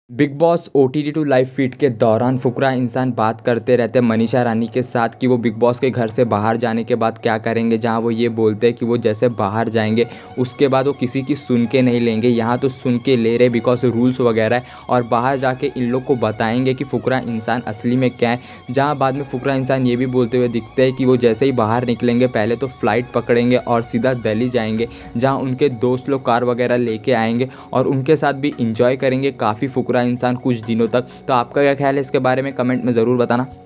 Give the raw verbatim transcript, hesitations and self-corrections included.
Big Boss OTT two live feed के दौरान फुकरा इंसान बात करते रहते हैं मनीषा रानी के साथ कि वो बिग बॉस के घर से बाहर जाने के बाद क्या करेंगे, जहां वो ये बोलते हैं कि वो जैसे बाहर जाएंगे उसके बाद वो किसी की सुन के नहीं लेंगे। यहाँ तो सुन के ले रहे बिकॉज रूल्स वगैरह है, और बाहर जाके इन लोग को बताएंगे कि फुकरा इंसान असली में क्या है। जहाँ बाद में फुकरा इंसान ये भी बोलते हुए दिखते हैं कि वो जैसे ही बाहर निकलेंगे पहले तो फ्लाइट पकड़ेंगे और सीधा दिल्ली जाएंगे, जहाँ उनके दोस्त लोग कार वगैरह लेके आएंगे और उनके साथ भी इंजॉय करेंगे काफ़ी फुकरा इंसान कुछ दिनों तक। तो आपका क्या ख्याल है इसके बारे में, कमेंट में ज़रूर बताना।